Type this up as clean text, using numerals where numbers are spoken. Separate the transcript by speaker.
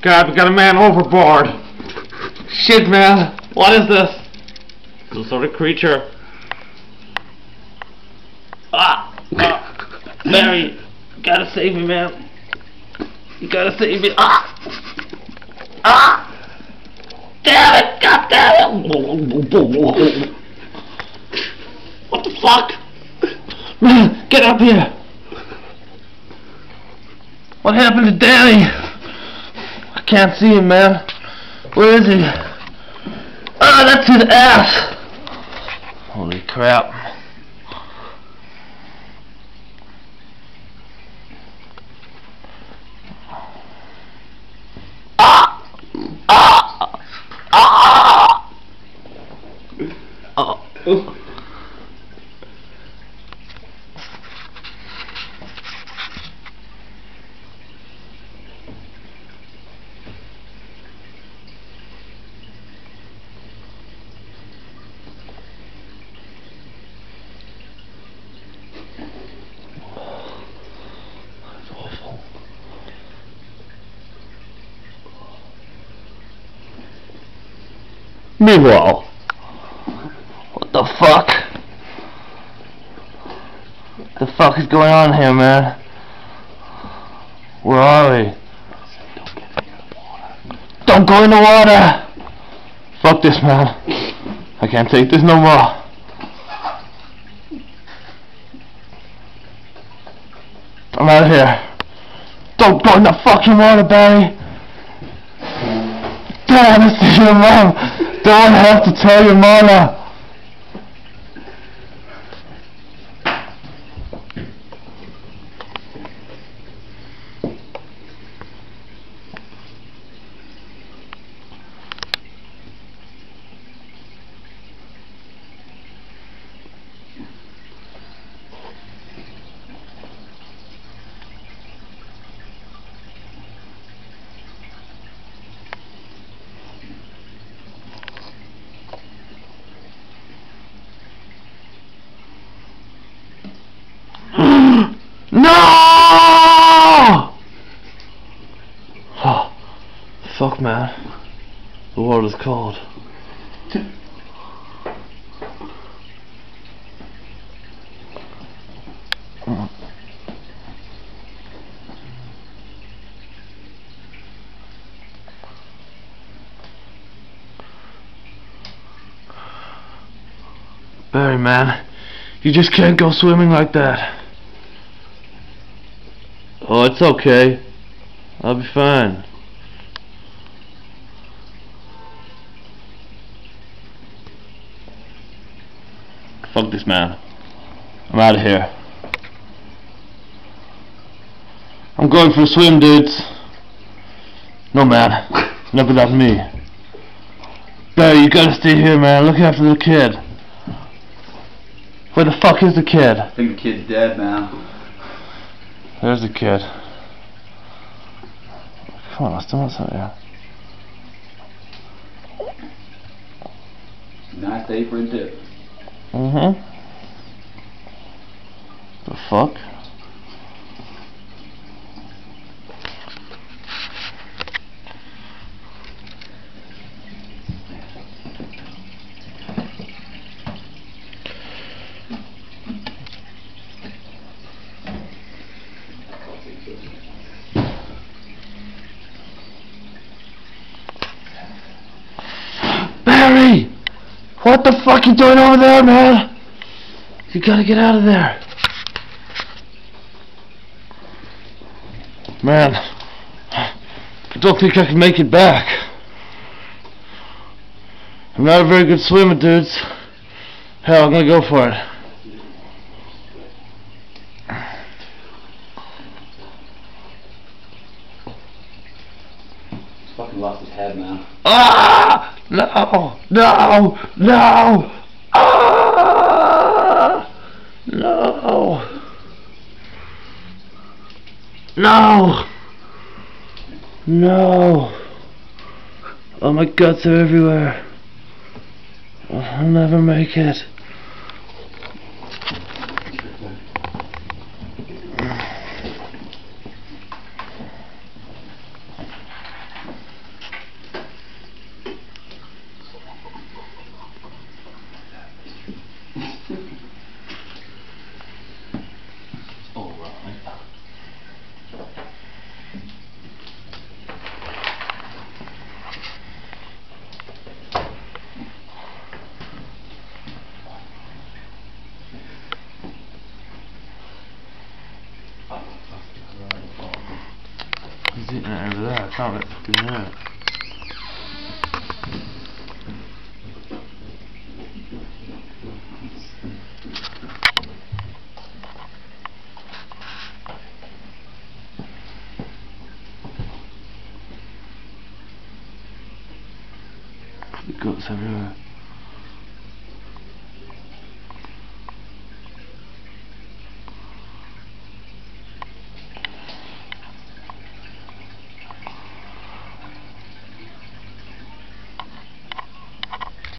Speaker 1: God, we got a man overboard. Shit, man. What is this? Some sort of creature. Barry, you gotta save me, man. You gotta save me. Damn it! God damn it! What the fuck? Man, get up here! What happened to Danny? I can't see him, man. Where is he? That's his ass! Holy crap. Meanwhile, what the fuck? What the fuck is going on here, man? Where are we? Don't go in the water! Fuck this, man. I can't take this no more. I'm out of here. Don't go in the fucking water, Barry. Damn, this is your mom. Don't have to tell your mama. No! Oh, fuck, man. The water's cold. Barry, man, you just can't go swimming like that. Oh, it's okay. I'll be fine. Fuck this, man. I'm out of here. I'm going for a swim, dudes. No, man. Never got me. Barry, you gotta stay here, man. Look after the kid. Where the fuck is the kid?
Speaker 2: I think the kid's dead, man.
Speaker 1: There's the kid. Come on, let's do something here.
Speaker 2: Nice day for a dip.
Speaker 1: The fuck? Barry! What the fuck you doing over there, man? You gotta get out of there. Man, I don't think I can make it back. I'm not a very good swimmer, dudes. Hell, I'm gonna go for it.
Speaker 2: He's fucking lost his head, man.
Speaker 1: Ah! No! No! No! Ah! No! No! No! Oh, my guts are everywhere. I'll never make it. He's eating it over there. I can't fucking hear it. The guts everywhere.